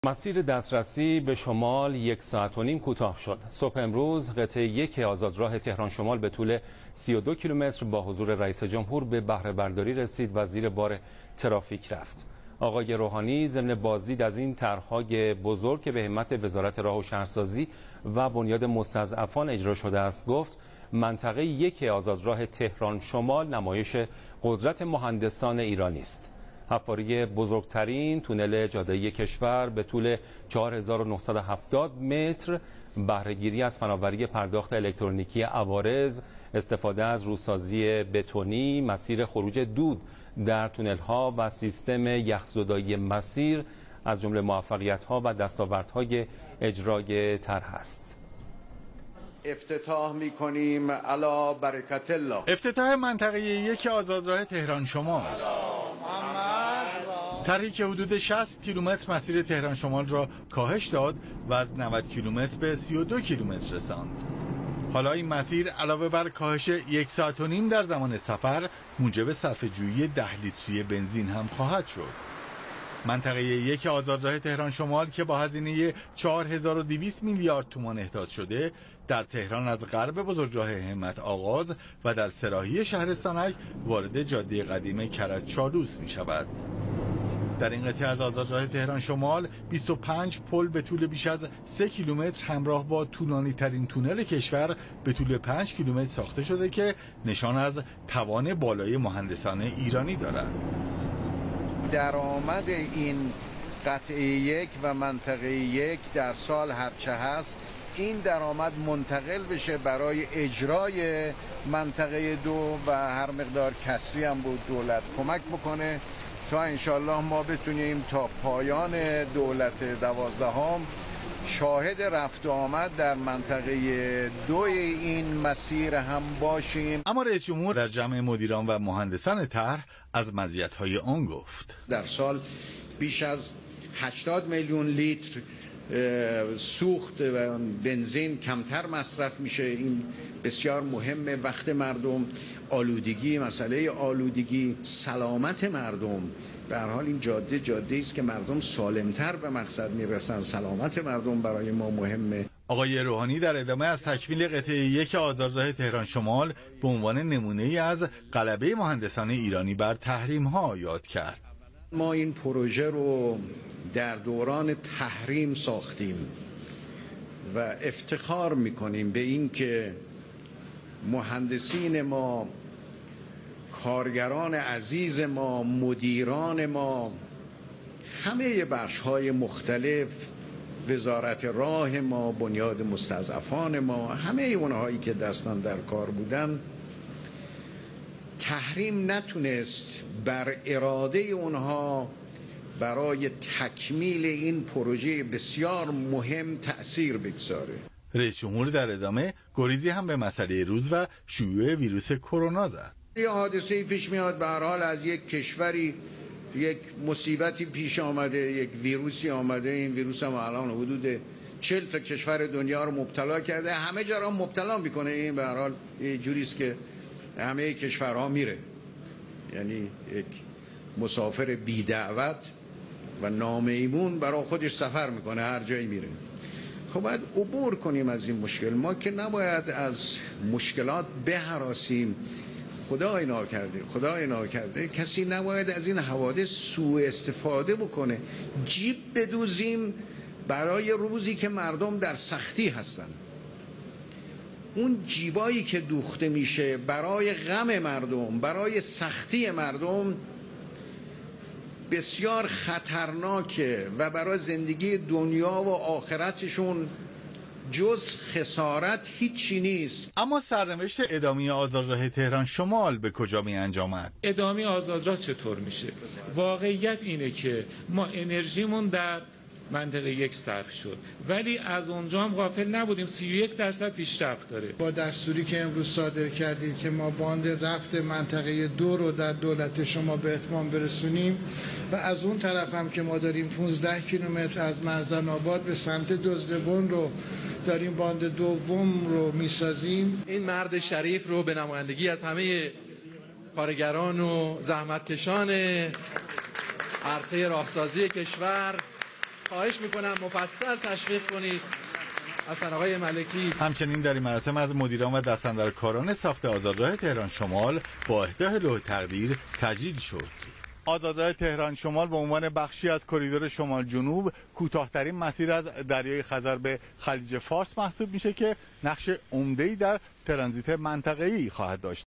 مسیر دسترسی به شمال 1.5 ساعت کوتاه شد. صبح امروز قطعه 1 آزادراه تهران شمال به طول 32 کیلومتر با حضور رئیس جمهور به بهره برداری رسید و زیر بار ترافیک رفت. آقای روحانی ضمن بازدید از این طرح‌های بزرگ که به همت وزارت راه و شهرسازی و بنیاد مستضعفان اجرا شده است گفت منطقه 1 آزادراه تهران شمال نمایش قدرت مهندسان ایرانی است. حفاری بزرگترین تونل جاده کشور به طول 4970 متر، بهره‌گیری از فناوری پرداخت الکترونیکی عوارض، استفاده از روسازی بتونی، مسیر خروج دود در تونل‌ها و سیستم یخزدایی مسیر از جمله موفقیت‌ها و دستاوردهای اجرای طرح است. افتتاح می‌کنیم علی برکت الله. افتتاح منطقه 1 آزادراه تهران شمال. طرحی که حدود 60 کیلومتر مسیر تهران شمال را کاهش داد و از 90 کیلومتر به 32 کیلومتر رساند. حالا این مسیر علاوه بر کاهش 1.5 ساعت در زمان سفر موجب صرفه‌جویی 10 لیتری بنزین هم خواهد شد. منطقه 1 آزادراه تهران شمال که با هزینه 4200 میلیارد تومان احداث شده، در تهران از غرب بزرگراه همت آغاز و در سراحی شهرستانک وارد جاده قدیم کرج چالوس می شود. در این قطعه از آزادراه تهران شمال 25 پل به طول بیش از 3 کیلومتر همراه با طولانی ترین تونل کشور به طول 5 کیلومتر ساخته شده که نشان از توان بالای مهندسان ایرانی دارد. درآمد این قطعه 1 و منطقه 1 در سال هرچه هست این درآمد منتقل بشه برای اجرای منطقه 2 و هر مقدار کسری هم بود دولت کمک بکنه تا انشالله ما بتونیم تا پایان دولت 12 شاهد رفت و آمد در منطقه 2 این مسیر هم باشیم. اما رئیس جمهور در جمع مدیران و مهندسان طرح از مزیت‌های آن گفت. در سال بیش از 80 میلیون لیتر سوخت و بنزین کمتر مصرف میشه. این بسیار مهمه. وقت مردم آلودگی، مسئله آلودگی، سلامت مردم، به هر حال این جاده است که مردم سالمتر به مقصد میرسن. سلامت مردم برای ما مهمه. آقای روحانی در ادامه از تکمیل قطعه 1 آزادراه تهران شمال به عنوان نمونه‌ای از غلبه مهندسان ایرانی بر تحریم‌ها یاد کرد. ما این پروژه رو در دوران تحریم ساختیم و افتخار میکنیم به این که مهندسین ما، کارگران عزیز ما، مدیران ما، همه بخش‌های مختلف، وزارت راه ما، بنیاد مستضعفان ما، همه اونهایی که دستن در کار بودن، تحریم نتونست بر اراده اونها برای تکمیل این پروژه بسیار مهم تأثیر بگذاره. رئیس جمهور در ادامه گریزی هم به مسئله روز و شیوع ویروس کرونا زد. یه حادثه پیش میاد، به هر حال از یک کشوری یک مصیبتی پیش آمده، یک ویروسی آمده. این ویروس هم الان حدود 40 تا کشور دنیا رو مبتلا کرده، همه جا رو مبتلا میکنه. این به هر حال یه جوری است که همه کشورها میره، یعنی یک مسافر بی دعوت و نامیمون برای خودش سفر میکنه، هر جایی میره. خب باید عبور کنیم از این مشکل. ما که نباید از مشکلات بهراسیم. خدای ناکرده کسی نباید از این حوادث سوء استفاده بکنه. جیب بدوزیم برای روزی که مردم در سختی هستن. اون جیبایی که دوخته میشه برای غم مردم، برای سختی مردم، بسیار خطرناکه و برای زندگی دنیا و آخرتشون جز خسارت هیچی نیست. اما سرنوشت ادامه آزادراه تهران شمال به کجا می انجامد؟ ادامه آزادراه چطور میشه؟ واقعیت اینه که ما انرژیمون در منطقه 1 صرف شد، ولی از اونجا هم غافل نبودیم. 31% پیشرفت داره. با دستوری که امروز صادر کردید که ما باند رفت منطقه 2 رو در دولت شما به اتمام برسونیم و از اون طرف هم که ما داریم 15 کیلومتر از مرزن آباد به سمت دزدبون رو داریم باند دوم رو میسازیم. این مرد شریف رو به نمایندگی از همه کارگران و زحمتکشان عرصه راهسازی کشور خواهش میکنم مفصل تشویق کنید. حسن آقای ملکی. همچنین در این مراسم از مدیران و دستاندرکاران ساخت آزادراه تهران شمال با اهدای لوح تقدیر تجلیل شد. آزادراه تهران شمال به عنوان بخشی از کریدور شمال جنوب کوتاه‌ترین مسیر از دریای خزر به خلیج فارس محسوب میشه که نقش عمده‌ای در ترانزیت منطقه‌ای خواهد داشت.